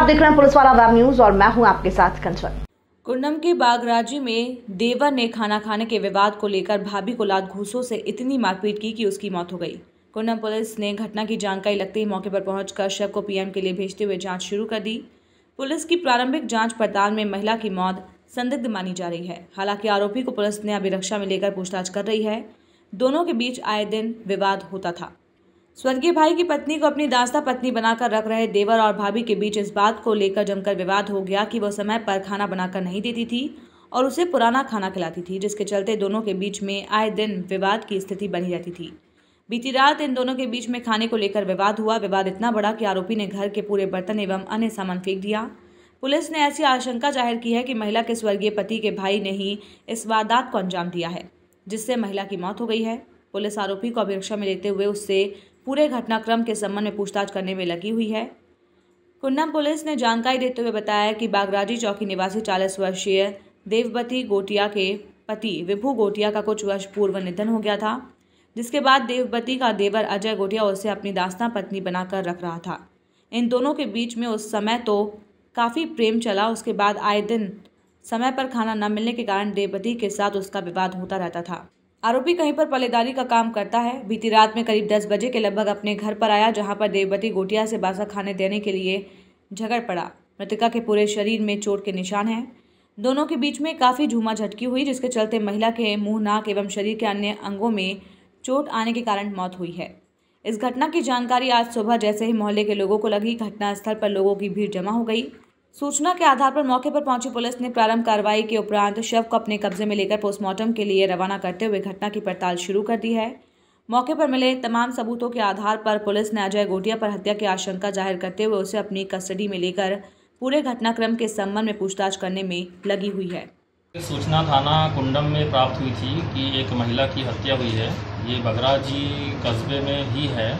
देख रहे हैं पुलिस वाला वेब न्यूज और मैं हूं आपके साथ कंचन। कुंडम के बागराजी में देवर ने खाना खाने के विवाद को लेकर भाभी को लात घूंसों से इतनी मारपीट की कि उसकी मौत हो गई। कुंडम पुलिस ने घटना की जानकारी लगते ही मौके पर पहुंचकर शव को पीएम के लिए भेजते हुए जांच शुरू कर दी। पुलिस की प्रारंभिक जांच पड़ताल में महिला की मौत संदिग्ध मानी जा रही है। हालांकि आरोपी को पुलिस ने अभिरक्षा में लेकर पूछताछ कर रही है। दोनों के बीच आए दिन विवाद होता था। स्वर्गीय भाई की पत्नी को अपनी दास्ता पत्नी बनाकर रख रहे देवर और भाभी के बीच इस बात को लेकर जमकर विवाद हो गया कि वह समय पर खाना बनाकर नहीं देती थी और उसे पुराना खाना खिलाती थी, जिसके चलते दोनों के बीच में आए दिन विवाद की स्थिति बनी रहती थी। बीती रात इन दोनों के बीच में खाने को लेकर विवाद हुआ। विवाद इतना बड़ा कि आरोपी ने घर के पूरे बर्तन एवं अन्य सामान फेंक दिया। पुलिस ने ऐसी आशंका जाहिर की है कि महिला के स्वर्गीय पति के भाई ने ही इस वारदात को अंजाम दिया है, जिससे महिला की मौत हो गई है। पुलिस आरोपी को अभिरक्षा में लेते हुए उससे पूरे घटनाक्रम के संबंध में पूछताछ करने में लगी हुई है। कुंडम पुलिस ने जानकारी देते हुए बताया कि बागराजी चौकी निवासी 40 वर्षीय देववती गोटिया के पति विभू गोटिया का कुछ वर्ष पूर्व निधन हो गया था, जिसके बाद देववती का देवर अजय गोटिया उसे अपनी दास्तां पत्नी बनाकर रख रहा था। इन दोनों के बीच में उस समय तो काफ़ी प्रेम चला। उसके बाद आए दिन समय पर खाना न मिलने के कारण देववती के साथ उसका विवाद होता रहता था। आरोपी कहीं पर पल्लेदारी का काम करता है। बीती रात में करीब 10 बजे के लगभग अपने घर पर आया, जहां पर देववती गोटिया से बासा खाने देने के लिए झगड़ पड़ा। मृतका के पूरे शरीर में चोट के निशान हैं। दोनों के बीच में काफ़ी झूमा झटकी हुई, जिसके चलते महिला के मुंह, नाक एवं शरीर के अन्य अंगों में चोट आने के कारण मौत हुई है। इस घटना की जानकारी आज सुबह जैसे ही मोहल्ले के लोगों को लगी, घटनास्थल पर लोगों की भीड़ जमा हो गई। सूचना के आधार पर मौके पर पहुंची पुलिस ने प्रारंभ कार्रवाई के उपरांत शव को अपने कब्जे में लेकर पोस्टमार्टम के लिए रवाना करते हुए घटना की पड़ताल शुरू कर दी है। मौके पर मिले तमाम सबूतों के आधार पर पुलिस ने अजय गोटिया पर हत्या की आशंका जाहिर करते हुए उसे अपनी कस्टडी में लेकर पूरे घटनाक्रम के संबंध में पूछताछ करने में लगी हुई है। सूचना थाना कुंडम में प्राप्त हुई थी कि एक महिला की हत्या हुई है। ये बागराजी कस्बे में ही है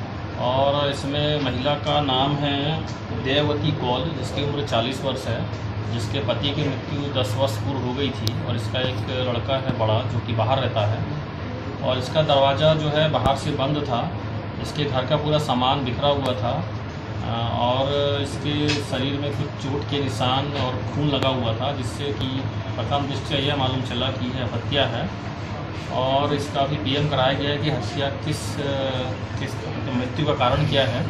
और इसमें महिला का नाम है देववती कौल, जिसकी उम्र 40 वर्ष है, जिसके पति की मृत्यु 10 वर्ष पूर्व हो गई थी। और इसका एक लड़का है बड़ा, जो कि बाहर रहता है और इसका दरवाज़ा जो है बाहर से बंद था। इसके घर का पूरा सामान बिखरा हुआ था और इसके शरीर में कुछ चोट के निशान और खून लगा हुआ था, जिससे कि प्रथम दृष्टया यह मालूम चला कि यह हत्या है। और इसका भी पीएम कराया गया है कि हत्या किस मृत्यु का कारण क्या है।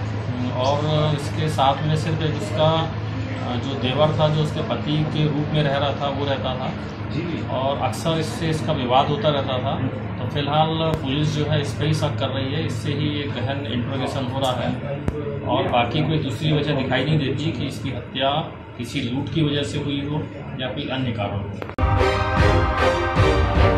और इसके साथ में सिर्फ इसका जो देवर था, जो उसके पति के रूप में रह रहा था, वो रहता था और अक्सर इससे इसका विवाद होता रहता था। तो फिलहाल पुलिस जो है इस पर ही शक कर रही है। इससे ही एक गहन इंट्रोगेशन हो रहा है और बाकी कोई दूसरी वजह दिखाई नहीं देती कि इसकी हत्या किसी लूट की वजह से हुई हो या कोई अन्य कारण हो।